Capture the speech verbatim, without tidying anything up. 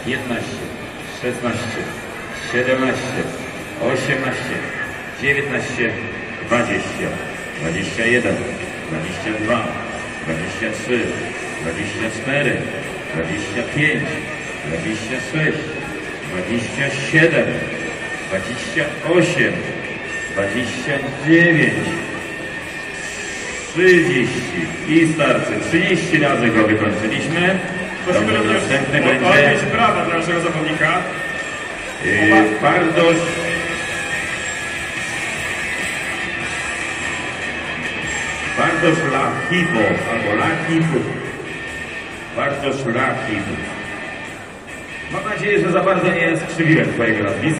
piętnaście, szesnaście, siedemnaście, osiemnaście, dziewiętnaście, dwadzieścia, dwadzieścia jeden, dwadzieścia dwa, dwadzieścia trzy, dwadzieścia cztery, dwadzieścia pięć, dwadzieścia sześć, dwadzieścia siedem, dwadzieścia osiem, dwadzieścia dziewięć, trzydzieści i starczy. trzydzieści razy go wykończyliśmy. Prosimy Dobrze, również następny o będzie odbić brawa dla naszego zawodnika. yy, Bartosz Bartosz Lachiwo albo Lachiwo. Bartosz Lachiwo. Mam nadzieję, że za bardzo nie skrzywiłem twojego nazwiska.